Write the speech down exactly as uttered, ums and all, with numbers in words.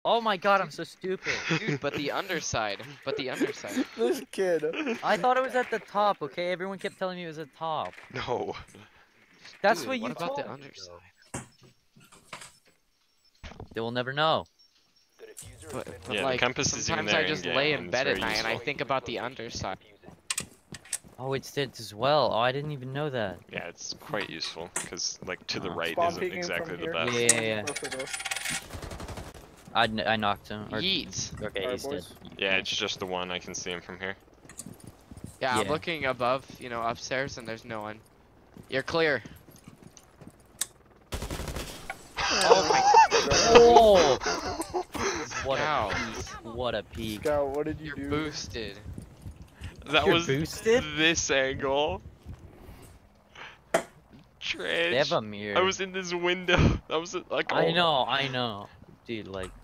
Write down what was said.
Oh my god, I'm so stupid. Dude, but the underside. But the underside. This kid. I thought it was at the top, okay? Everyone kept telling me it was at the top. No. That's Dude, what you what about told the me, underside? though. They will never know. But, but Yeah, the like, compass is even sometimes there I just in-game, lay and in it's bed at very night and I useful. think about the underside. Oh, it's it as well. Oh, I didn't even know that. Yeah, it's quite useful because like to the Uh, right Spawn isn't peeking exactly from the here. best. Yeah, yeah, yeah. Go for this. I, kn- I knocked him. Or, Yeet. okay, Alright, he's dead. boys. Yeah, it's just the one. I can see him from here. Yeah, I'm Yeah. looking above, you know, upstairs and there's no one. You're clear. Oh my Oh! What Ow. a peek. What a peek. Scout, what did you You're do? boosted. That You're was boosted? this angle. Trash. They have a mirror. I was in this window. That was like. I all- know, I know. Dude, like,